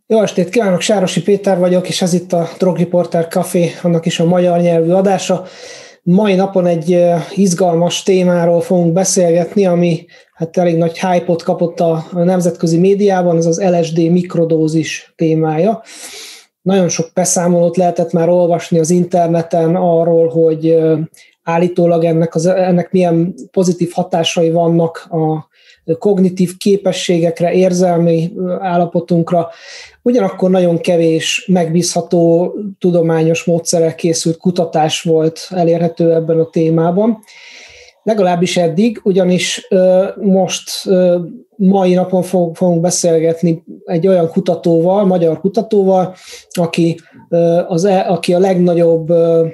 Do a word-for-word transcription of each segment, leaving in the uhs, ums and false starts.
Jó estét kívánok, Sárosi Péter vagyok, és ez itt a Drog Reporter Café, annak is a magyar nyelvű adása. Mai napon egy izgalmas témáról fogunk beszélgetni, ami hát elég nagy hype-ot kapott a nemzetközi médiában, ez az el es dé mikrodózis témája. Nagyon sok beszámolót lehetett már olvasni az interneten arról, hogy állítólag ennek, az, ennek milyen pozitív hatásai vannak a kognitív képességekre, érzelmi állapotunkra. Ugyanakkor nagyon kevés megbízható tudományos módszerrel készült kutatás volt elérhető ebben a témában. Legalábbis eddig, ugyanis most mai napon fogunk beszélgetni egy olyan kutatóval, magyar kutatóval, aki, az, aki a legnagyobb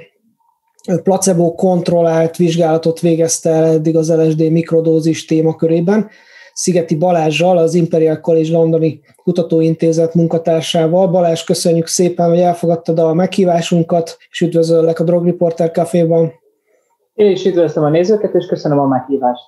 placebo kontrollált vizsgálatot végezte el eddig az el es dé mikrodózis témakörében. Szigeti Balázssal, az Imperial College Londoni Kutatóintézet munkatársával. Balázs, köszönjük szépen, hogy elfogadtad a meghívásunkat, és üdvözöllek a Drog Reporter Caféban. Én is üdvözlöm a nézőket, és köszönöm a meghívást.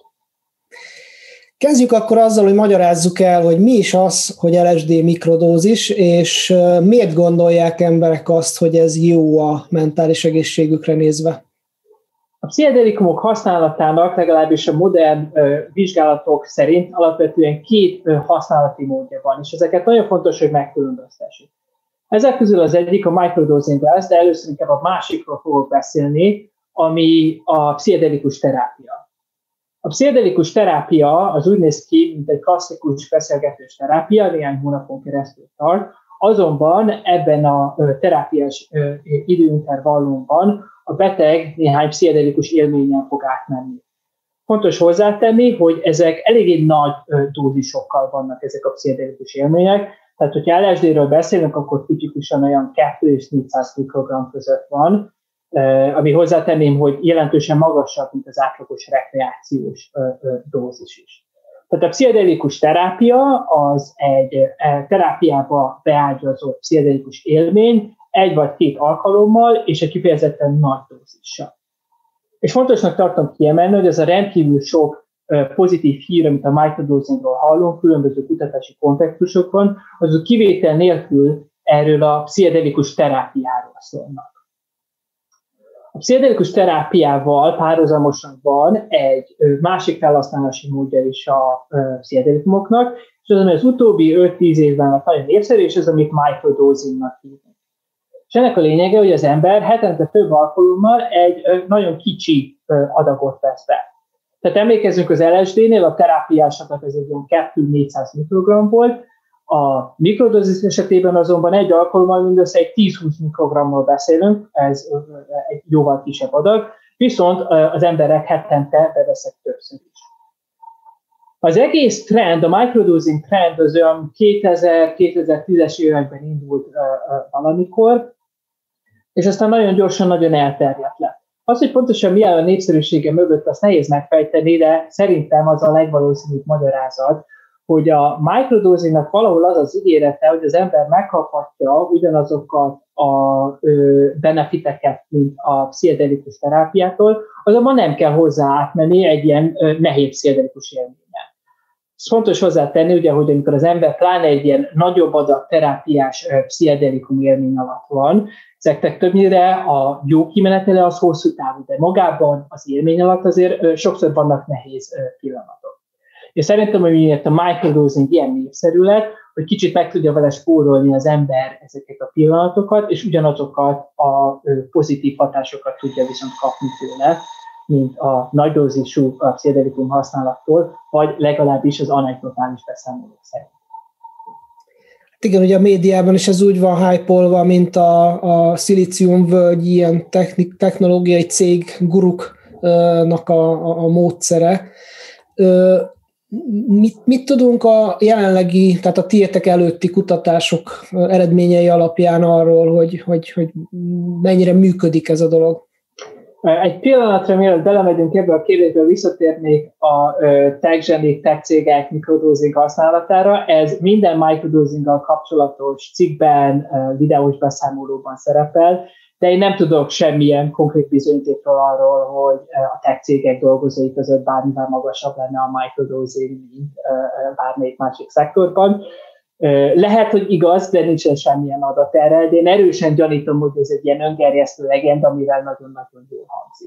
Kezdjük akkor azzal, hogy magyarázzuk el, hogy mi is az, hogy el es dé mikrodózis, és miért gondolják emberek azt, hogy ez jó a mentális egészségükre nézve? A pszichedelikumok használatának legalábbis a modern uh, vizsgálatok szerint alapvetően két uh, használati módja van, és ezeket nagyon fontos, hogy megkülönböztessük. Ezek közül az egyik a microdosing lesz, de először inkább a másikról fogok beszélni, ami a pszichedelikus terápia. A pszichedelikus terápia az úgy néz ki, mint egy klasszikus beszélgetős terápia, néhány hónapon keresztül tart, azonban ebben a uh, terápiás uh, időintervallumban a beteg néhány pszichedelikus élménnyel fog átmenni. Fontos hozzátenni, hogy ezek eléggé nagy dózisokkal vannak ezek a pszichedelikus élmények, tehát hogyha el es dé-ről beszélünk, akkor tipikusan olyan kettő és négyszáz mikrogramm között van, ami hozzátenném, hogy jelentősen magasabb, mint az átlagos rekreációs dózis is. Tehát a pszichedelikus terápia az egy terápiába beágyazott pszichedelikus élmény, egy vagy két alkalommal, és egy kifejezetten nagy dózissal. És fontosnak tartom kiemelni, hogy ez a rendkívül sok pozitív hír, amit a microdosingról hallunk, különböző kutatási kontextusokban, azok kivétel nélkül erről a pszichedelikus terápiáról szólnak. A pszichedelikus terápiával párhuzamosan van egy másik felhasználási módja is a pszichedelikumoknak, és az, ami az utóbbi öt-tíz évben nagyon népszerű, és ez, amit microdosingnak hívnak. És ennek a lényege, hogy az ember hetente több alkalommal egy nagyon kicsi adagot vesz be. Tehát emlékezzünk az el es dé-nél, a terápiásoknak ez egy ilyen kettő-négyszáz mikrogramm volt, a mikrodózis esetében azonban egy alkalommal mindössze egy tíz-húsz mikrogramról beszélünk, ez egy jóval kisebb adag, viszont az emberek hetente beveszek többször is. Az egész trend, a microdosing trend az olyan kétezer-kétezer-tízes években indult uh, uh, valamikor, és aztán nagyon gyorsan, nagyon elterjedt lett. Az, hogy pontosan mi áll a népszerűsége mögött, azt nehéz megfejteni, de szerintem az a legvalószínűbb magyarázat, hogy a microdosingnak valahol az az ígérete, hogy az ember megkaphatja ugyanazokat a ö, benefiteket, mint a pszichedelikus terápiától, azonban nem kell hozzá átmenni egy ilyen ö, nehéz pszichedelikus élményen. Ez fontos hozzátenni, ugye, hogy amikor az ember pláne egy ilyen nagyobb adag terápiás ö, pszichedelikum élmény alatt van, ezeknek többnyire a jó kimenetele az hosszú távú, de magában az élmény alatt azért ö, sokszor vannak nehéz ö, pillanatok. És szerintem, hogy miért a microdosing ilyen népszerű lett, hogy kicsit meg tudja vele spórolni az ember ezeket a pillanatokat, és ugyanazokat a ö, pozitív hatásokat tudja viszont kapni tőle, mint a nagy dózisú pszichedelikum használattól, vagy legalábbis az anekdotális beszámolók szerint. Igen, ugye a médiában is ez úgy van hype-olva, mint a, a szilíciumvölgy ilyen technik, technológiai cég guruknak a, a, a módszere. Mit, mit tudunk a jelenlegi, tehát a tiétek előtti kutatások eredményei alapján arról, hogy, hogy, hogy mennyire működik ez a dolog? Egy pillanatra, mielőtt belemegyünk ebbe a kérdésbe, visszatérnék a tech zsenik, tech cégek mikrodosing használatára. Ez minden microdosinggal kapcsolatos cikkben, videós beszámolóban szerepel, de én nem tudok semmilyen konkrét bizonyítékról arról, hogy a tech cégek dolgozói között bármivel magasabb lenne a microdosing, mint bármelyik másik szektorban. Lehet, hogy igaz, de nincsen semmilyen adat erre, de én erősen gyanítom, hogy ez egy ilyen öngerjesztő legenda, amivel nagyon-nagyon jól hangzik.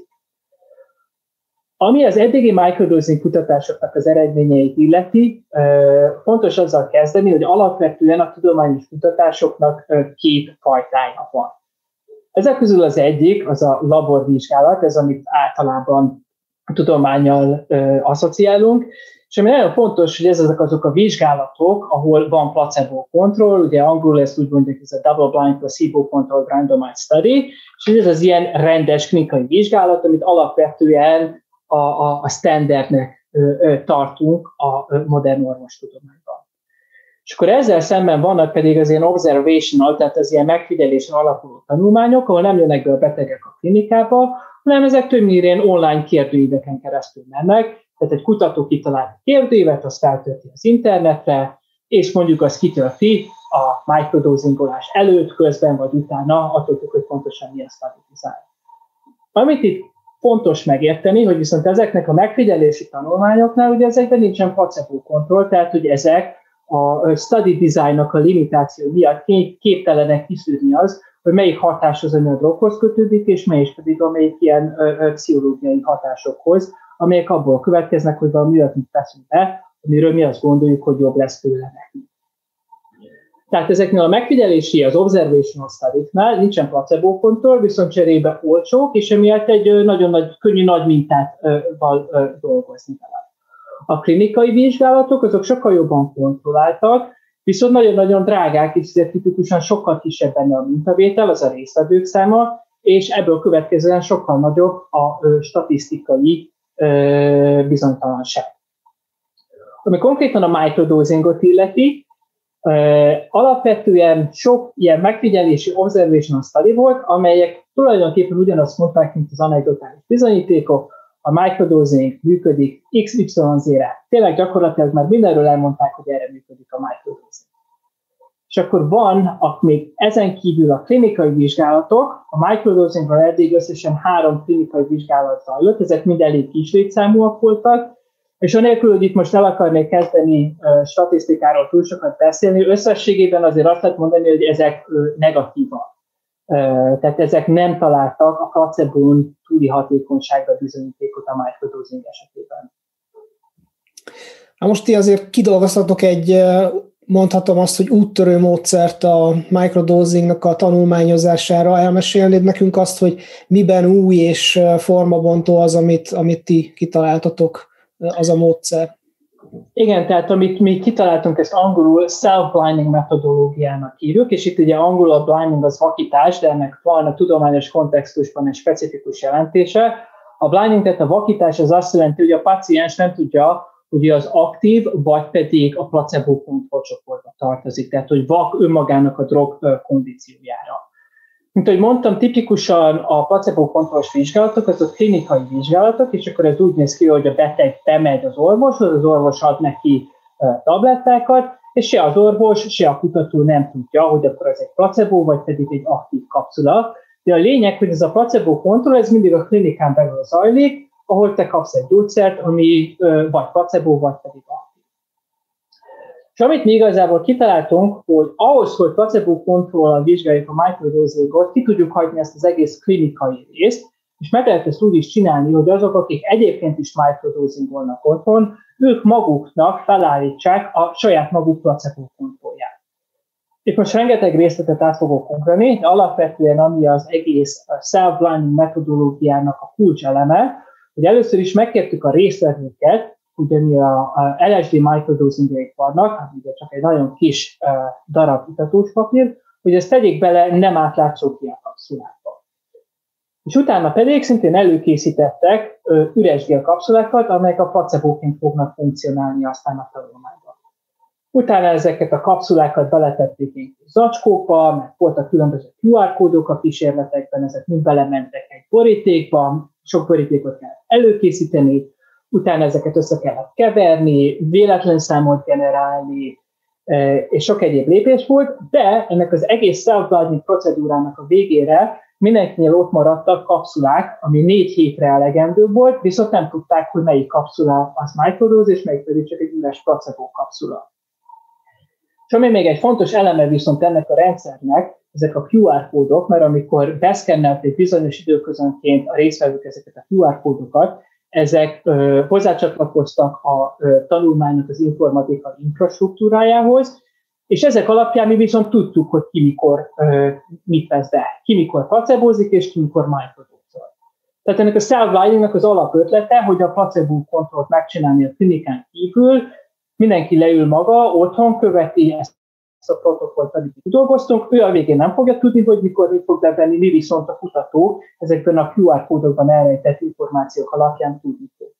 Ami az eddigi microdosing kutatásoknak az eredményeit illeti, fontos azzal kezdeni, hogy alapvetően a tudományos kutatásoknak két fajtája van. Ezek közül az egyik, az a laborvizsgálat, ez amit általában a tudománnyal asszociálunk, és ami nagyon fontos, hogy ezek azok a vizsgálatok, ahol van placebo kontroll, ugye angolul ezt úgy mondják, ez a double-blind placebo-controlled randomized study, és ez az ilyen rendes klinikai vizsgálat, amit alapvetően a, a, a standardnek ö, ö, tartunk a modern orvostudományban. És akkor ezzel szemben vannak pedig az ilyen observational, tehát az ilyen megfigyelésen alapuló tanulmányok, ahol nem jönnek be a betegek a klinikába, hanem ezek többnyire ilyen online kérdőíveken keresztül mennek. Tehát egy kutató kitalált a kérdőívet, azt feltölti az internetre, és mondjuk azt kitölti a microdosingolás előtt, közben vagy utána, attól, hogy pontosan milyen study design. Amit itt fontos megérteni, hogy viszont ezeknek a megfigyelési tanulmányoknál, ugye ezekben nincsen placebo kontroll, tehát hogy ezek a study designnak a limitáció miatt képtelenek kiszűrni az, hogy melyik hatás az a droghoz kötődik, és melyik pedig amelyik ilyen ö, ö, pszichológiai hatásokhoz, amelyek abból következnek, hogy valami olyat teszünk be, amiről mi azt gondoljuk, hogy jobb lesz tőle neki. Tehát ezeknél a megfigyelési, az observational studies-nál nincsen placebo kontroll, viszont cserébe olcsók, és emiatt egy nagyon nagy, könnyű nagy mintával dolgozni vele. A klinikai vizsgálatok azok sokkal jobban kontrolláltak, viszont nagyon-nagyon drágák, és ezért tipikusan sokkal kisebb benne a mintavétel, az a résztvevők száma, és ebből következően sokkal nagyobb a ö, statisztikai ö, bizonytalanság. Ami konkrétan a microdosingot illeti, ö, alapvetően sok ilyen megfigyelési observational study volt, amelyek tulajdonképpen ugyanazt mondták, mint az anekdotális bizonyítékok, a microdosing működik iksz ipszilon zére. Tényleg gyakorlatilag már mindenről elmondták, hogy erre működik a microdosing. És akkor van, a, még ezen kívül a klinikai vizsgálatok, a microdosingról eddig összesen három klinikai vizsgálat zajlott, ezek mind elég kis létszámúak voltak, és anélkül, hogy itt most el akarnék kezdeni uh, statisztikáról túl sokat beszélni, összességében azért azt lehet mondani, hogy ezek uh, negatívak. Uh, tehát ezek nem találtak a placebón túli hatékonyságra bizonyítékot a microdosing esetében. Na most ti azért kidolgoztatok egy, mondhatom azt, hogy úttörő módszert a microdosingnak a tanulmányozására. Elmesélnéd nekünk azt, hogy miben új és formabontó az, amit, amit ti kitaláltatok, az a módszer? Igen, tehát amit mi kitaláltunk, ezt angolul self-blinding metodológiának hívjuk, és itt ugye angolul a blinding az vakítás, de ennek van a tudományos kontextusban egy specifikus jelentése. A blinding, tehát a vakítás az azt jelenti, hogy a paciens nem tudja, hogy az aktív, vagy pedig a placebo kontrollcsoportba tartozik, tehát hogy vak önmagának a drog kondíciójára. Mint ahogy mondtam, tipikusan a placebo kontrollos vizsgálatok, azok klinikai vizsgálatok, és akkor ez úgy néz ki, hogy a beteg bemegy az orvoshoz, az orvos ad neki tablettákat, és se az orvos, se a kutató nem tudja, hogy akkor ez egy placebo, vagy pedig egy aktív kapszula. De a lényeg, hogy ez a placebo kontroll, ez mindig a klinikán belül zajlik, ahol te kapsz egy gyógyszert, ami vagy placebo, vagy pedig aktív. És amit mi igazából kitaláltunk, hogy ahhoz, hogy placebo kontrollal vizsgáljuk a microdosingot, ki tudjuk hagyni ezt az egész klinikai részt, és meg lehet ezt úgy is csinálni, hogy azok, akik egyébként is microdosingolnak otthon, ők maguknak felállítsák a saját maguk placebo kontrollját. Itt most rengeteg részletet át fogok ugrani, de alapvetően ami az egész self-blinding metodológiának a kulcseleme, hogy először is megkértük a résztvevőket, ugye mi a, a el es dé microdosingjaik vannak, ugye csak egy nagyon kis uh, darab itatós papír, hogy ezt tegyék bele nem átlátszó gélkapszulákba. És utána pedig szintén előkészítettek uh, üres gélkapszulákat, amelyek a placebóként fognak funkcionálni aztán a tanulmányban. Utána ezeket a kapszulákat beletették egy zacskóba, mert voltak különböző kú er kódok a kísérletekben, ezek mind belementek egy borítékba, sok borítékot kell előkészíteni, utána ezeket össze kellett keverni, véletlen számot generálni, és sok egyéb lépés volt, de ennek az egész self-blinding procedúrának a végére mindenkinél ott maradtak kapszulák, ami négy hétre elegendő volt, viszont nem tudták, hogy melyik kapszula az microdose, és melyik pedig csak egy üres placebo kapszula. És ami még egy fontos eleme viszont ennek a rendszernek, ezek a kú er kódok, mert amikor beszkennelték bizonyos időközönként a résztvevők ezeket a kú er kódokat, ezek ö, hozzácsatlakoztak a ö, tanulmánynak az informatikai infrastruktúrájához, és ezek alapján mi viszont tudtuk, hogy ki mikor ö, mit vesz be, ki mikor placebózik, és ki mikor microdózol. Tehát ennek a self-blindingnak az alapötlete, hogy a placebo kontrollt megcsinálni a klinikán kívül, mindenki leül maga, otthon követi ezt a protokollt, amit dolgoztunk, ő a végén nem fogja tudni, hogy mikor mit fog bevenni, mi viszont a kutatók ezekben a kú er kódokban elrejtett információk alapján tudni fogjuk.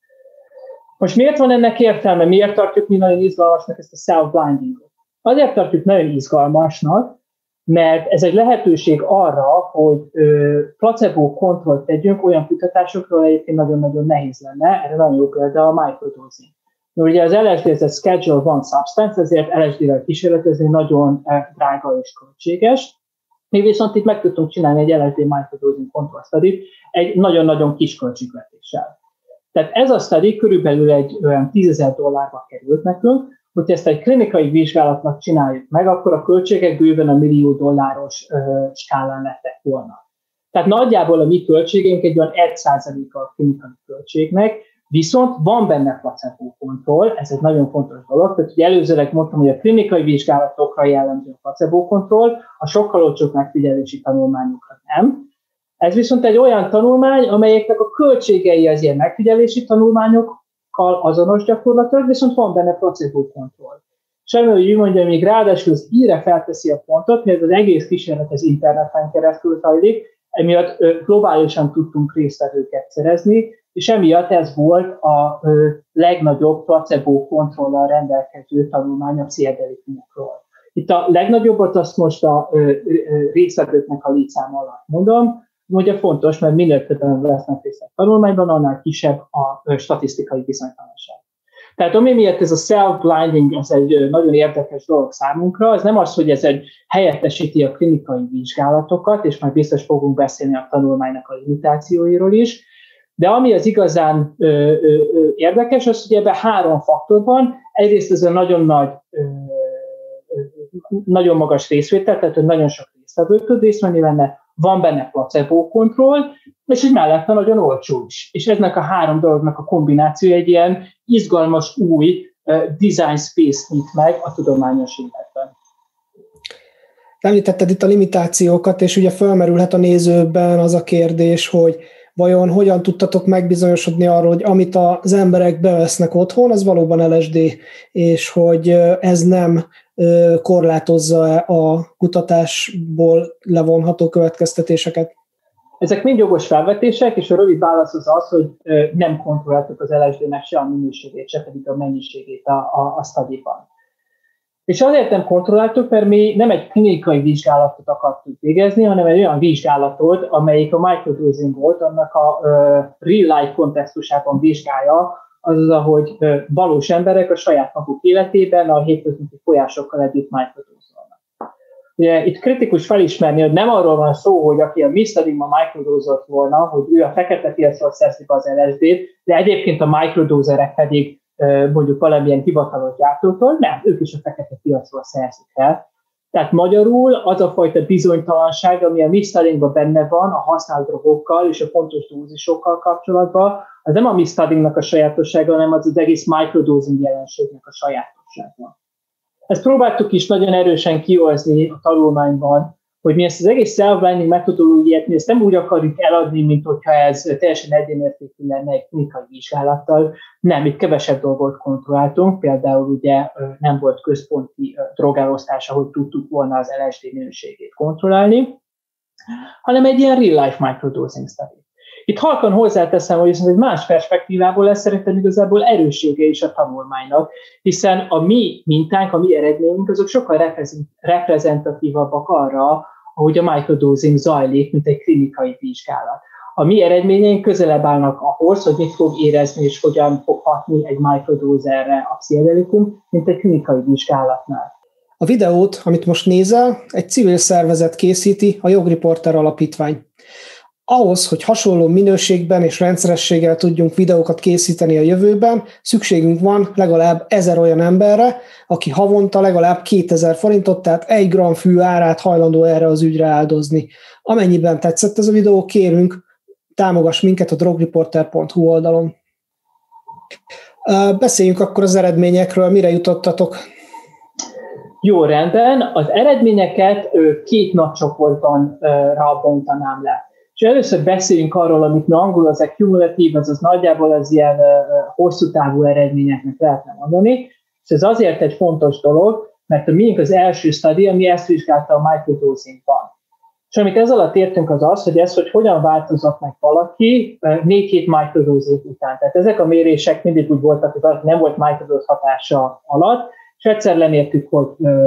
Most miért van ennek értelme? Miért tartjuk mi nagyon izgalmasnak ezt a self-blindingot? Azért tartjuk nagyon izgalmasnak, mert ez egy lehetőség arra, hogy ö, placebo kontrollt tegyünk olyan kutatásokról, egyébként nagyon-nagyon nehéz lenne, erre nagyon jó példa a microdosing. Ugye az el es dé ez egy Schedule one substance, ezért el es dé-vel kísérletezni nagyon drága és költséges. Mi viszont itt meg tudtunk csinálni egy el es dé microdosing control study-t egy nagyon-nagyon kis költségvetéssel. Tehát ez a study körülbelül egy olyan tízezer dollárba került nekünk, hogyha ezt egy klinikai vizsgálatnak csináljuk meg, akkor a költségek bőven a millió dolláros ö, skálán lettek volna. Tehát nagyjából a mi költségeink egy olyan egy százaléka a klinikai költségnek, viszont van benne placebo kontroll, ez egy nagyon fontos dolog, tehát ugye előzőleg mondtam, hogy a klinikai vizsgálatokra jellemző a placebo kontroll, a sokkal olcsóbb megfigyelési tanulmányokra nem. Ez viszont egy olyan tanulmány, amelyeknek a költségei az ilyen megfigyelési tanulmányokkal azonos gyakorlatilag, viszont van benne placebo kontroll. Semmi, hogy úgy mondja, még ráadásul az íre felteszi a pontot, mert az egész kísérlet az interneten keresztül zajlik, emiatt globálisan tudtunk résztvevőket szerezni, és emiatt ez volt a ö, legnagyobb placebo kontrollal rendelkező tanulmány a pszichedelikumokról. Itt a legnagyobbat azt most a ö, ö, résztvevőknek a létszáma alatt mondom, ugye fontos, mert minél többen vesznek részt a tanulmányban, annál kisebb a ö, statisztikai bizonytalanság. Tehát ami miatt ez a self-blinding, ez egy nagyon érdekes dolog számunkra, ez nem az, hogy ez egy helyettesíti a klinikai vizsgálatokat, és majd biztos fogunk beszélni a tanulmánynak a limitációiról is, de ami az igazán ö, ö, ö, érdekes, az, hogy ebben három faktor van. Egyrészt ez a nagyon nagy, ö, ö, nagyon magas részvétel, tehát nagyon sok résztvevő tud részt venni benne, van benne placebo kontroll, és így mellette nagyon olcsó is. És eznek a három dolognak a kombináció egy ilyen izgalmas új uh, design space nyit meg a tudományos életben. Említetted itt a limitációkat, és ugye felmerülhet a nézőben az a kérdés, hogy vajon hogyan tudtatok megbizonyosodni arról, hogy amit az emberek bevesznek otthon, az valóban el es dé, és hogy ez nem korlátozza a kutatásból levonható következtetéseket? Ezek mind jogos felvetések, és a rövid válasz az az, hogy nem kontrolláltuk az el es dé-nek se a minőségét, se pedig a mennyiségét a, a, a study-ban. És azért nem kontrolláltuk, mert mi nem egy klinikai vizsgálatot akartuk végezni, hanem egy olyan vizsgálatot, amelyik a microdosing volt, annak a uh, real-life kontextusában vizsgálja, azaz, ahogy uh, valós emberek a saját maguk életében a hétköznapi folyásokkal együtt microdózolnak. Ugye, itt kritikus felismerni, hogy nem arról van szó, hogy aki a mi studynkban microdózolt volna, hogy ő a fekete piacról szerzi be az el es dét, de egyébként a microdózerek pedig mondjuk valamilyen hivatalos gyártótól, nem, ők is a fekete piacról szerzik el. Tehát magyarul az a fajta bizonytalanság, ami a mi studynkban benne van, a használt drogokkal és a pontos dózisokkal kapcsolatban, az nem a mi studynknak a sajátossága, hanem az az egész microdosing jelenségnek a sajátossága. Ezt próbáltuk is nagyon erősen kihozni a tanulmányban, hogy mi ezt az egész self-blinding metodológiát, mi ezt nem úgy akarjuk eladni, mint hogyha ez teljesen egyenértékű lenne egy klinikai vizsgálattal. Nem, itt kevesebb dolgot kontrolláltunk, például ugye nem volt központi drogelosztás, ahogy tudtuk volna az el es dé minőségét kontrollálni, hanem egy ilyen real-life microdosing study. Itt halkan hozzáteszem, hogy ez egy más perspektívából lesz szerintem igazából erőssége is a tanulmánynak, hiszen a mi mintánk, a mi eredményünk, azok sokkal reprezentatívabbak arra, ahogy a microdosing zajlik, mint egy klinikai vizsgálat. A mi eredményeink közelebb állnak ahhoz, hogy mit fog érezni és hogyan fog hatni egy microdózerre a pszichedelikum, mint egy klinikai vizsgálatnál. A videót, amit most nézel, egy civil szervezet készíti, a Jogriporter Alapítvány. Ahhoz, hogy hasonló minőségben és rendszerességgel tudjunk videókat készíteni a jövőben, szükségünk van legalább ezer olyan emberre, aki havonta legalább kétezer forintot, tehát egy gram fű árát hajlandó erre az ügyre áldozni. Amennyiben tetszett ez a videó, kérünk, támogass minket a drogreporter pont hu oldalon. Beszéljünk akkor az eredményekről, mire jutottatok? Jó, rendben. Az eredményeket két nagy csoportban rábontanám le. És először beszéljünk arról, amit mi angolul az accumulatív, azaz nagyjából az ilyen hosszú távú eredményeknek lehetne mondani. És ez azért egy fontos dolog, mert a miénk az első study, ami ezt vizsgálta a microdosingban. És amit ez alatt értünk az az, hogy ez, hogy hogyan változott meg valaki négy hét microdosing után. Tehát ezek a mérések mindig úgy voltak, hogy valaki nem volt microdose hatása alatt, és egyszer lemértük, hogy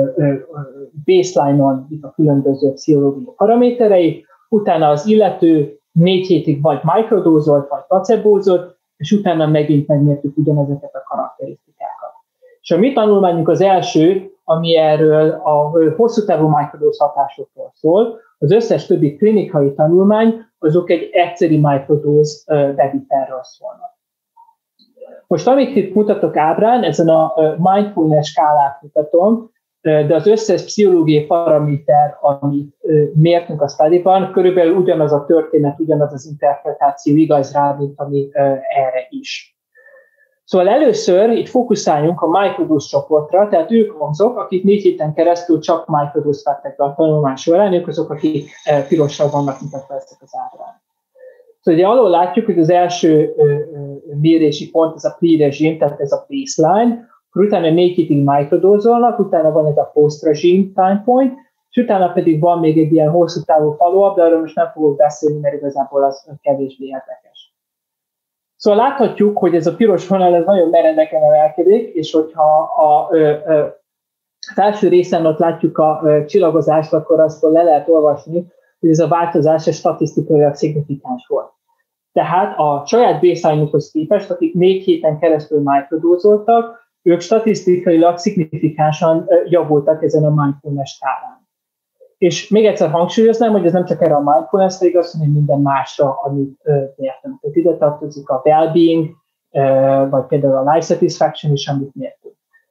baseline-on itt a különböző pszichológiai paraméterei, utána az illető négy hétig vagy mikrodózolt, vagy placebózott, és utána megint megmértük ugyanezeket a karakterisztikákat. És a mi tanulmányunk az első, ami erről a hosszú távú mikrodóz hatásokról szól, az összes többi klinikai tanulmány, azok egy egyszeri mikrodóz bevitelről szólnak. Most amit itt mutatok ábrán, ezen a mindfulness skálát mutatom, de az összes pszichológiai paraméter, amit mértünk a studyban, körülbelül ugyanaz a történet, ugyanaz az interpretáció igaz rá, mint ami erre is. Szóval először itt fókuszáljunk a microdose csoportra, tehát ők azok, akik négy héten keresztül csak microdose vettek be a tanulmány során, ők azok, akik pirossal vannak mutatva ezek az ábrán. Szóval ugye alól látjuk, hogy az első mérési pont, ez a pre-regime, tehát ez a baseline, akkor utána négy hétig mikrodózolnak, utána van ez a post-regime time point, és utána pedig van még egy ilyen hosszú távú follow-up, de arról most nem fogok beszélni, mert igazából az kevésbé érdekes. Szóval láthatjuk, hogy ez a piros vonal ez nagyon meredeken emelkedik, és hogyha a, a, a első részen ott látjuk a, a csillagozást, akkor azt le lehet olvasni, hogy ez a változás statisztikailag szignifikáns volt. Tehát a saját baseline-ukhoz képest, akik négy héten keresztül mikrodózoltak, ők statisztikailag szignifikánsan javultak ezen a mindfulness skálán. És még egyszer hangsúlyoznám, hogy ez nem csak erre a mindfulness-re igaz, hanem minden másra, amit mértünk. Tehát ide tartozik a well-being, vagy például a life satisfaction is, amit mértünk.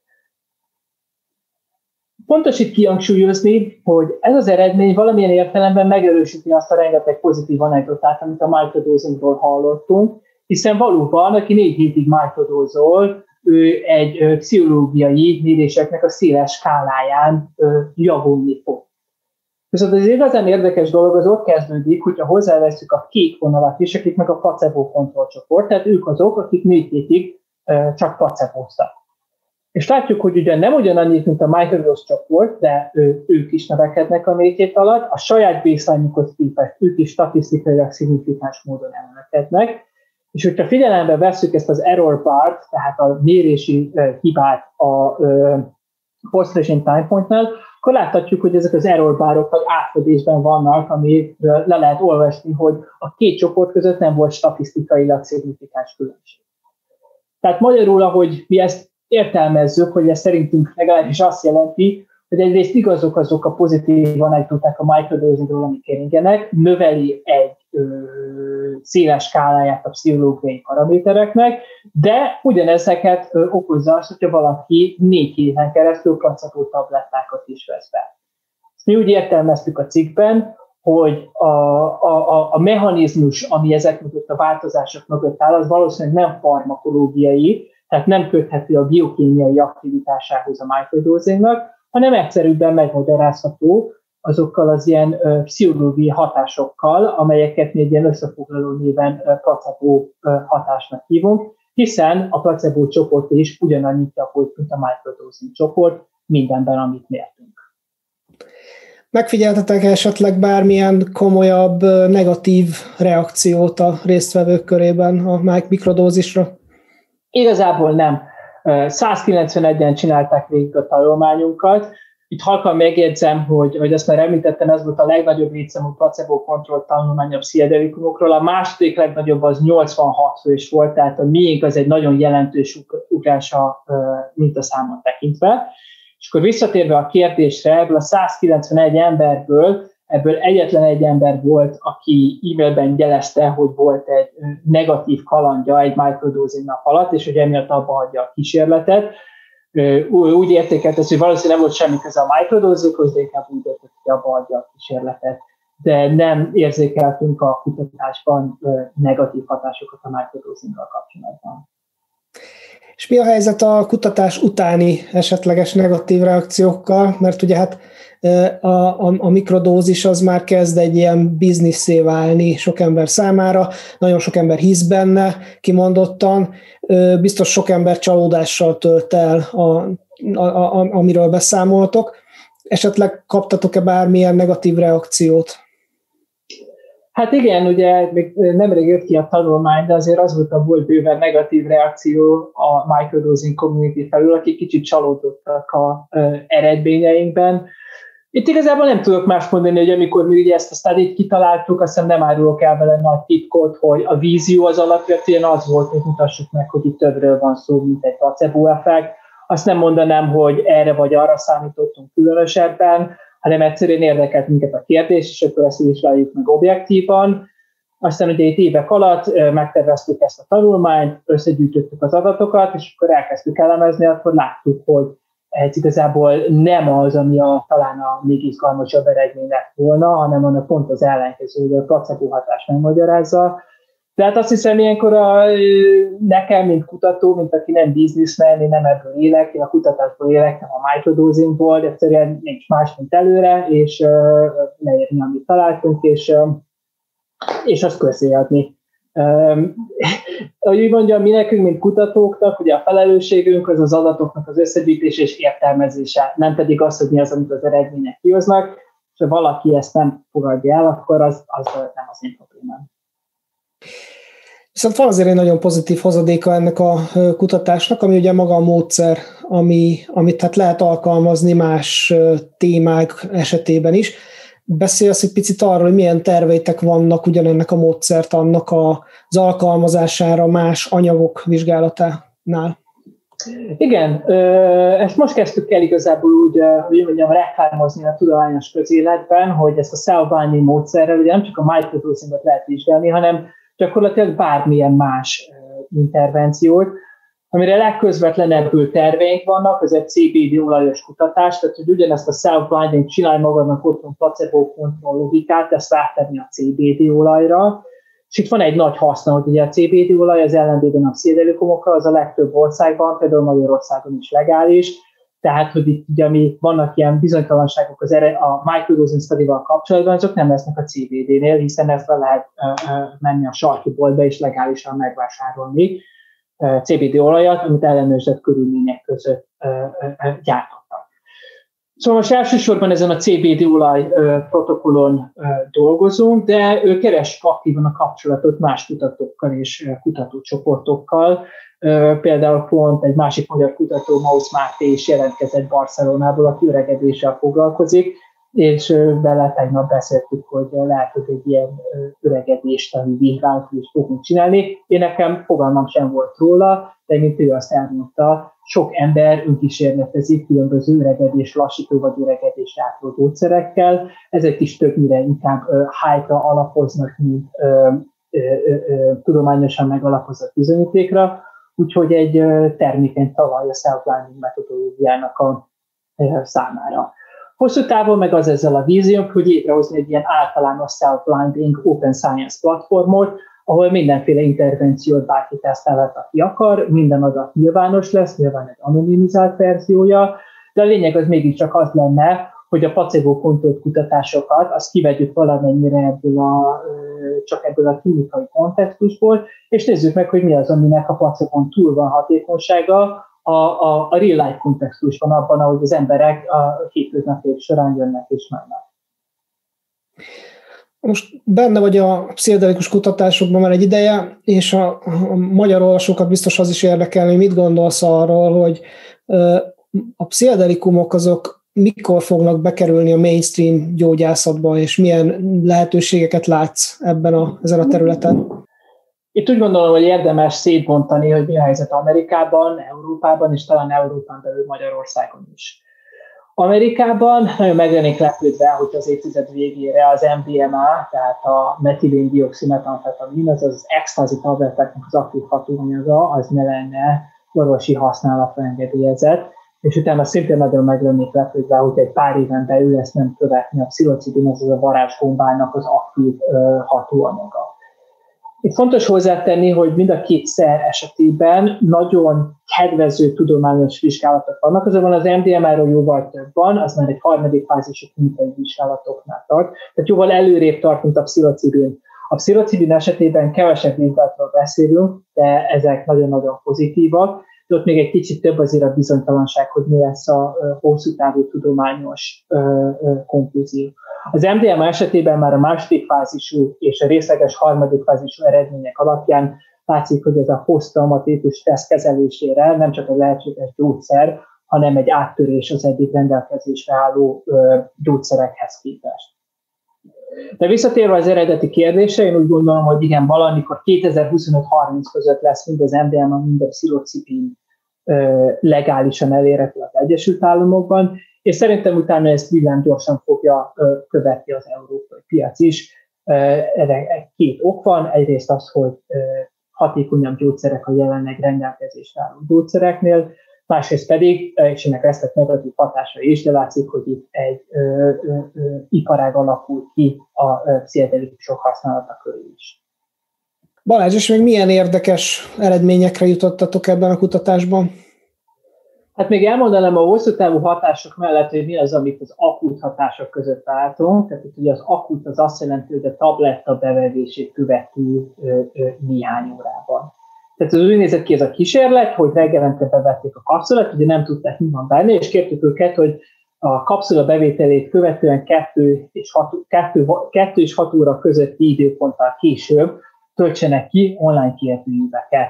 Fontos itt kihangsúlyozni, hogy ez az eredmény valamilyen értelemben megerősíti azt a rengeteg pozitív anekdotát, amit a microdosingról hallottunk, hiszen valóban, aki négy hétig mikrodózol, ő egy pszichológiai méréseknek a széles skáláján javulni fog. Viszont az igazán érdekes dolog az ott kezdődik, hogyha hozzáveszünk a kék vonalat is, akik meg a placebo kontrollcsoport, tehát ők azok, akik négy hétig csak placebóztak. És látjuk, hogy ugyan nem ugyanannyit, mint a microdose csoport, de ő, ők is növekednek a négy hét alatt, a saját baseline-ukhoz képest ők is statisztikailag szignifikáns módon emelkednek, és hogyha figyelembe vesszük ezt az error bart, tehát a mérési uh, hibát a uh, post-regime time pointnál, akkor láthatjuk, hogy ezek az error barok átfedésben vannak, amiről le lehet olvasni, hogy a két csoport között nem volt statisztikailag szignifikáns különbség. Tehát magyarul, ahogy mi ezt értelmezzük, hogy ez szerintünk legalábbis azt jelenti, hogy egyrészt igazok azok a pozitív anekdoták a microdosingról, amik érintenek, növeli egy ö, széles skáláját a pszichológiai paramétereknek, de ugyanezeket ö, okozza azt, hogyha valaki négy héten keresztül placebo tablettákat is vesz be. Mi úgy értelmeztük a cikkben, hogy a, a, a mechanizmus, ami ezek mögött a változások mögött áll, az valószínűleg nem farmakológiai, tehát nem köthető a biokémiai aktivitásához a microdosingnak, hanem egyszerűbben megmagyarázható azokkal az ilyen ö, pszichológiai hatásokkal, amelyeket még ilyen összefoglaló néven ö, placebo ö, hatásnak hívunk, hiszen a placebo csoport is ugyanannyit gyakorolt, mint a microdosing csoport mindenben, amit mértünk. Megfigyeltetek esetleg bármilyen komolyabb negatív reakciót a résztvevők körében a mikrodózisra? Igazából nem. százkilencvenegyen csinálták végig a tanulmányunkat. Itt halkan megjegyzem, hogy, hogy azt már említettem, ez volt a legnagyobb létszámú placebo kontroll tanulmány a pszichedelikumokról. A második legnagyobb az nyolcvanhat fős volt, tehát a miénk az egy nagyon jelentős ugrása mintaszámot tekintve. És akkor visszatérve a kérdésre, ebből a százkilencvenegy emberből ebből egyetlen egy ember volt, aki e-mailben jelezte, hogy volt egy negatív kalandja egy microdosing nap alatt, és hogy emiatt abba hagyja a kísérletet. Úgy értékelte, hogy valószínűleg nem volt semmi köze a microdosinghoz, de inkább úgy döntött, hogy abba hagyja a kísérletet. De nem érzékeltünk a kutatásban negatív hatásokat a microdosinggal kapcsolatban. És mi a helyzet a kutatás utáni esetleges negatív reakciókkal? Mert ugye hát a, a, a mikrodózis az már kezd egy ilyen bizniszé válni sok ember számára, nagyon sok ember hisz benne, kimondottan, biztos sok ember csalódással tölt el, a, a, a, amiről beszámoltok. Esetleg kaptatok-e bármilyen negatív reakciót? Hát igen, ugye még nemrég jött ki a tanulmány, de azért az volt a volt bőven negatív reakció a microdosing community felül, akik kicsit csalódottak a eredményeinkben. Itt igazából nem tudok más mondani, hogy amikor mi ugye ezt a study-t kitaláltuk, azt hiszem nem árulok el vele nagy titkot, hogy a vízió az alapvetően az volt, hogy mutassuk meg, hogy itt többről van szó, mint egy placebo effekt. Azt nem mondanám, hogy erre vagy arra számítottunk különösebben, hanem egyszerűen érdekelt minket a kérdés, és akkor ezt vizsgáljuk meg objektívan. Aztán ugye itt évek alatt megterveztük ezt a tanulmányt, összegyűjtöttük az adatokat, és akkor elkezdtük elemezni, akkor láttuk, hogy ez igazából nem az, ami a, talán a még izgalmasabb eredmény lett volna, hanem annak pont az ellenkező, hogy a placebo hatást megmagyarázza. Tehát azt hiszem, ilyenkor a, nekem, mint kutató, mint aki nem bizniszmen, én nem ebből élek, én a kutatásból élek, nem a microdosingból, egyszerűen nincs más, mint előre, és uh, leírni, amit találtunk, és, uh, és azt közéadni. Um, ahogy mondjam, mi nekünk, mint kutatóknak, ugye a felelősségünk az az adatoknak az összegyűjtése és értelmezése, nem pedig az, hogy mi az, amit az eredmények kihoznak, és ha valaki ezt nem fogadja el, akkor az, az nem az én problémám. Viszont van azért egy nagyon pozitív hozadéka ennek a kutatásnak, ami ugye maga a módszer, ami, amit hát lehet alkalmazni más témák esetében is. Beszélsz egy picit arról, hogy milyen terveitek vannak ugyanennek a módszertannak az alkalmazására más anyagok vizsgálatánál? Igen, ezt most kezdtük el igazából úgy, hogy mondjam, reklámozni a tudományos közéletben, hogy ezt a cell-binding módszerrel ugye nem csak a microdosingot lehet vizsgálni, hanem gyakorlatilag bármilyen más intervenciót, amire legközvetlenebbül terveink vannak, ez egy cé bé dé olajos kutatás, tehát hogy ugyanezt a self-blinding csinálj magadnak otthon placebo kontroll logikát, ezt rátenni a cé bé dé olajra. És itt van egy nagy haszna, hogy ugye a cé bé dé olaj az ellentétben a pszichedelikumokra, az a legtöbb országban, például Magyarországon is legális, tehát hogy itt ugye ami vannak ilyen bizonytalanságok az ere, a microdosing study-val kapcsolatban, azok nem lesznek a cé bé dé-nél, hiszen ezt le lehet uh, uh, menni a sarki boltba és legálisan megvásárolni uh, cé bé dé olajat, amit ellenőrzött körülmények között uh, uh, gyártottak. Szóval most elsősorban ezen a cé bé dé olaj uh, protokollon uh, dolgozunk, de ő keresik aktívan a kapcsolatot más kutatókkal és uh, kutatócsoportokkal. Uh, például pont egy másik magyar kutató, Mausz Máté is jelentkezett Barcelonából, aki öregedéssel foglalkozik, és uh, vele tegnap beszéltük, hogy lehet, hogy egy ilyen uh, öregedéstani vizsgálatot is fogunk csinálni. Én nekem fogalmam sem volt róla, de mint ő azt elmondta, sok ember önkísérletezik különböző öregedés lassító vagy öregedés átló gyógyszerekkel. Ezek is többnyire inkább uh, hype-ra alapoznak, mint uh, uh, uh, uh, tudományosan megalapozott bizonyítékra. Úgyhogy egy uh, termékeny talaj a self-blinding metodológiának a uh, számára. Hosszú távon meg az ezzel a víziónk, hogy létrehozni egy ilyen általános self-blinding open science platformot, ahol mindenféle intervenciót bárki tesztelhet, aki akar, minden adat nyilvános lesz, nyilván egy anonimizált verziója, de a lényeg az mégiscsak az lenne, hogy a placebo-kontrollt kutatásokat, azt kivegyük valamennyire ebből a, csak ebből a klinikai kontextusból, és nézzük meg, hogy mi az, aminek a placebon túl van hatékonysága, a, a, a real-life kontextusban, abban, ahogy az emberek a hétköznapi során jönnek és mennek. Most benne vagy a pszichedelikus kutatásokban már egy ideje, és a, a magyar olvasókat biztos az is érdekel, hogy mit gondolsz arról, hogy a pszichedelikumok azok mikor fognak bekerülni a mainstream gyógyászatba, és milyen lehetőségeket látsz ebben a, ezen a területen? Itt úgy gondolom, hogy érdemes szétbontani, hogy mi a helyzet Amerikában, Európában, és talán Európán belül Magyarországon is. Amerikában nagyon meg lennék lepődve, hogy az évtized végére az em dé em á, tehát a metilén-dioximetamfetamin, az az extázi tablettáknak az aktív hatóanyaga, az ne lenne orvosi használatra engedélyezett, és utána szintén nagyon meg lennék lepődve, hogy egy pár éven belül ezt nem követni a pszilocibin, azaz a varázsgombának az aktív uh, hatóanyaga. Itt fontos hozzátenni, hogy mind a két szer esetében nagyon kedvező tudományos vizsgálatok vannak, azonban az em dé em á-ról jóval több van, az már egy harmadik fázisú klinikai vizsgálatoknál tart, tehát jóval előrébb tart, mint a pszilocibin. A pszilocibin esetében kevesebb vizsgálatról beszélünk, de ezek nagyon-nagyon pozitívak, de ott még egy kicsit több azért a bizonytalanság, hogy mi lesz a hosszú távú tudományos konklúzió. Az em dé em á esetében már a második fázisú és a részleges harmadik fázisú eredmények alapján látszik, hogy ez a posztraumatikus stressz kezelésére nem csak egy lehetséges gyógyszer, hanem egy áttörés az eddig rendelkezésre álló gyógyszerekhez képest. De visszatérve az eredeti kérdésre, én úgy gondolom, hogy igen, valamikor kétezer-huszonöt harminc között lesz mind az em dé em á, mind a pszilocibin legálisan elérhető az Egyesült Államokban, és szerintem utána ezt villám gyorsan fogja követni az európai piac is. Erre két ok van, egyrészt az, hogy hatékonyabb gyógyszerek a jelenleg rendelkezésre álló gyógyszereknél, másrészt pedig, és ennek lesznek negatív hatásai is, de látszik, hogy itt egy ö, ö, ö, iparág alakul ki a pszichedelikusok használata körül is. Balázs, és még milyen érdekes eredményekre jutottatok ebben a kutatásban? Hát még elmondanám a hosszú távú hatások mellett, hogy mi az, amit az akut hatások között látunk. Tehát itt ugye az akut az azt jelenti, hogy a tabletta bevevését követő ö, ö, néhány órában. Tehát az úgy nézett ki ez a kísérlet, hogy reggelente bevették a kapszulát, ugye nem tudták, mi van benne, és kértük őket, hogy a kapszula bevételét követően kettő és hat, kettő, kettő és hat óra közötti időponttal később töltsenek ki online kérdőíveket.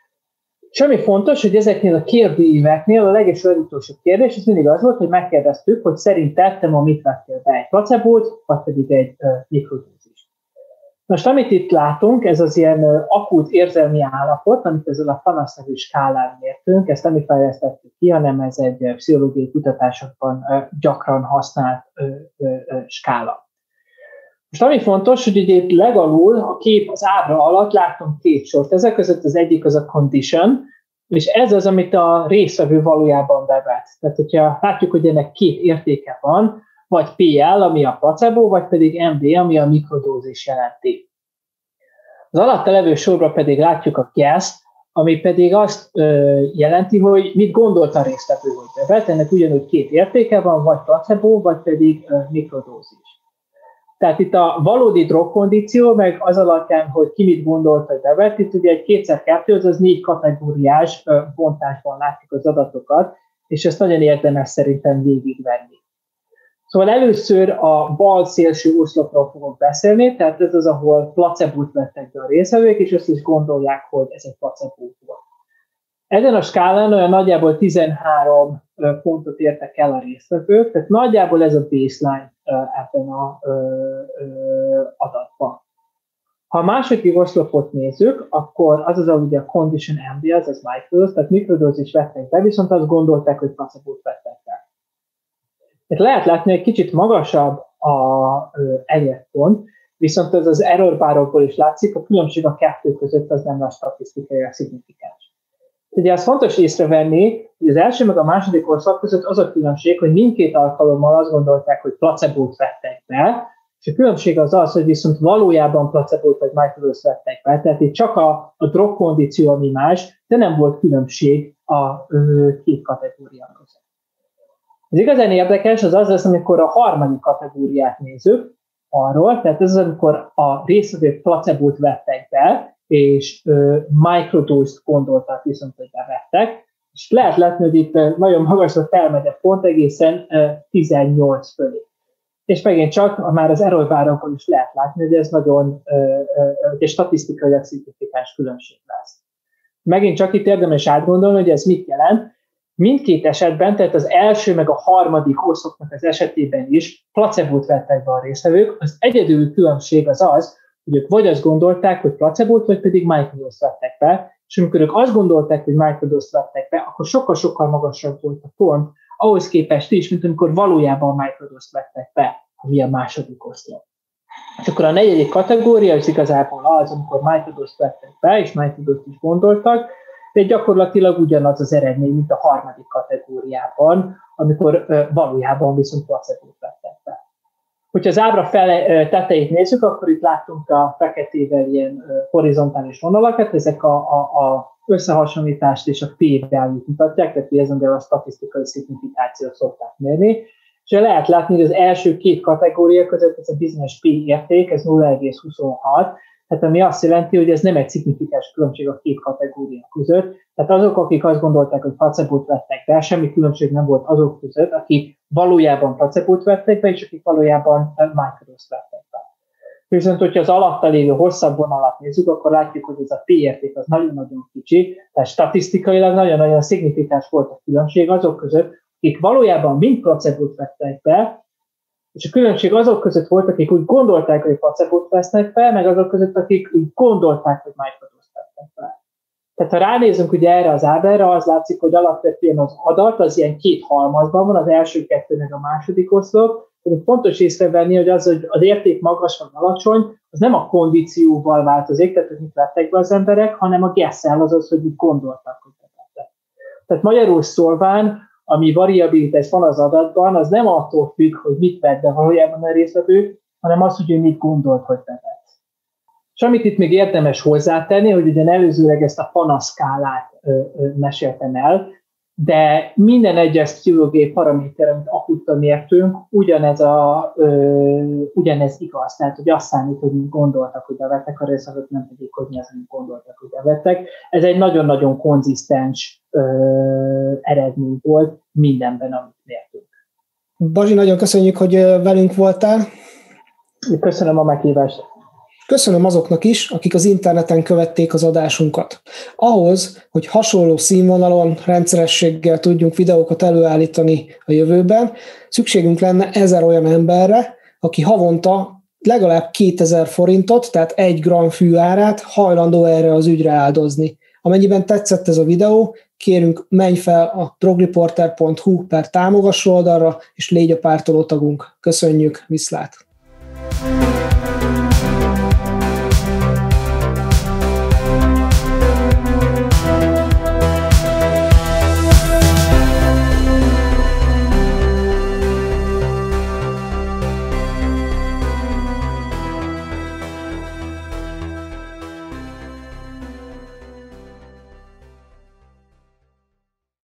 És ami fontos, hogy ezeknél a kérdőíveknél a leges legutolsó kérdés, ez mindig az volt, hogy megkérdeztük, hogy szerinted te ma mit vettél be, egy placebót, vagy pedig egy uh, mikrodózist. Most amit itt látunk, ez az ilyen uh, akut érzelmi állapot, amit ezzel a FANASZ nevű skálán mértünk, ezt nem fejlesztettük ki, hanem ez egy uh, pszichológiai kutatásokban uh, gyakran használt uh, uh, uh, skála. Most ami fontos, hogy ugye itt legalul a kép az ábra alatt látunk két sort. Ezek között az egyik az a condition, és ez az, amit a résztvevő valójában bevet. Tehát, hogyha látjuk, hogy ennek két értéke van, vagy pé el, ami a placebo, vagy pedig em dé, ami a mikrodózis jelenti. Az alatta levő sorra pedig látjuk a guess, ami pedig azt ö, jelenti, hogy mit gondolt a résztvevő, hogy bevet. Ennek ugyanúgy két értéke van, vagy placebo, vagy pedig ö, mikrodózis. Tehát itt a valódi drogkondíció, meg az alapján, hogy ki mit gondolt, hogy bevett, itt ugye egy kétszer kettő, azaz négy kategóriás bontásban látjuk az adatokat, és ezt nagyon érdemes szerintem végigvenni. Szóval először a bal szélső oszlopról fogok beszélni, tehát ez az, ahol placebót vettek be a részvevők, és azt is gondolják, hogy ez egy placebo volt. Ezen a skálán olyan nagyjából tizenhárom pontot értek el a résztvevők, tehát nagyjából ez a baseline ebben az adatban. Ha a második oszlopot nézzük, akkor az az, ahogy a condition em dé, az az microdose, tehát mikrodózis vettek be, viszont azt gondolták, hogy placebót vettek be. Itt lehet látni, hogy kicsit magasabb az egyetpont, viszont ez az error bárokból is látszik, a különbség a kettő között az nem lesz statisztikailag szignifikáns. Ugye az fontos észrevenni, hogy az első meg a második oszlop között az a különbség, hogy mindkét alkalommal azt gondolták, hogy placebót vettek be, és a különbség az az, hogy viszont valójában placebót vagy microdose vettek be, tehát itt csak a, a drogkondíció ami más, de nem volt különbség a ö, két kategória között. Az igazán érdekes az az lesz, amikor a harmadik kategóriát nézzük arról, tehát ez az, amikor a résztvevők placebót vettek be, és uh, microdose-t gondoltak viszont, hogy bevettek, és lehet látni, hogy itt uh, nagyon magasra felmegy a pont egészen uh, tizennyolc fölé. És megint csak már az error bárokon is lehet látni, hogy ez nagyon uh, uh, egy statisztikailag szignifikáns különbség lesz. Megint csak itt érdemes átgondolni, hogy ez mit jelent. Mindkét esetben, tehát az első meg a harmadik oszlopnak az esetében is placebót vettek be a résztvevők. Az egyedüli különbség az az, hogy ők vagy azt gondolták, hogy placebót, vagy pedig microdose vettek be, és amikor ők azt gondolták, hogy microdose vettek be, akkor sokkal-sokkal magasabb volt a pont ahhoz képest is, mint amikor valójában microdose-t vettek be, ami a második oszlop. És akkor a negyedik kategória, az igazából az, amikor microdose-t vettek be, és microdose-t is gondoltak, de gyakorlatilag ugyanaz az eredmény, mint a harmadik kategóriában, amikor valójában viszont placebót vettek be. Hogyha az ábra fele, tetejét nézzük, akkor itt láttunk a feketével ilyen horizontális vonalakat, ezek a, a, a összehasonlítást és a p-value-t mutatják, tehát ezen belül a statisztikai szignifikációt szokták mérni. És lehet látni, hogy az első két kategória között ez a bizonyos p-érték, ez nulla egész huszonhat, tehát ami azt jelenti, hogy ez nem egy szignifikáns különbség a két kategória között. Tehát azok, akik azt gondolták, hogy placebót vettek be, semmi különbség nem volt azok között, akik valójában placebót vettek be, és akik valójában microdose-t vettek be. Viszont, hogyha az alatta lévő hosszabb vonalat nézzük, akkor látjuk, hogy ez a p-érték az nagyon-nagyon kicsi, tehát statisztikailag nagyon-nagyon szignifikáns volt a különbség azok között, akik valójában mind placebót vettek be, és a különbség azok között volt, akik úgy gondolták, hogy placebót vesznek be, meg azok között, akik úgy gondolták, hogy microdose-t vettek be. Tehát ha ránézünk ugye erre az ábrára, az látszik, hogy alapvetően az adat az ilyen két halmazban van, az első kettő meg a második oszlop. Tehát fontos észrevenni, hogy az, hogy az érték magas vagy alacsony, az nem a kondícióval változik, tehát hogy mit vettek be az emberek, hanem a guess-el, azaz, hogy mit gondoltak, hogy vettek. Tehát magyarul szólván, ami variabilitás van az adatban, az nem attól függ, hogy mit vett be valójában a résztvevő, hanem az, hogy ő mit gondolt, hogy bevett. És amit itt még érdemes hozzátenni, hogy ugye előzőleg ezt a panaszskálát ö, ö, meséltem el, de minden egyes pszichológiai paraméter, amit akuttan mértünk, ugyanez, a, ö, ugyanez igaz. Tehát, hogy azt számít, hogy mit gondoltak, hogy bevettek a résztvevők, nem pedig, hogy mi az, amit gondoltak, hogy bevettek. Ez egy nagyon-nagyon konzisztens ö, eredmény volt mindenben, amit mértünk. Bazsi, nagyon köszönjük, hogy velünk voltál. Köszönöm a meghívást. Köszönöm azoknak is, akik az interneten követték az adásunkat. Ahhoz, hogy hasonló színvonalon, rendszerességgel tudjunk videókat előállítani a jövőben, szükségünk lenne ezer olyan emberre, aki havonta legalább kétezer forintot, tehát egy gram fűárát hajlandó erre az ügyre áldozni. Amennyiben tetszett ez a videó, kérünk, menj fel a drogreporter pont hu per támogass oldalra, és légy a pártoló tagunk. Köszönjük, viszlát!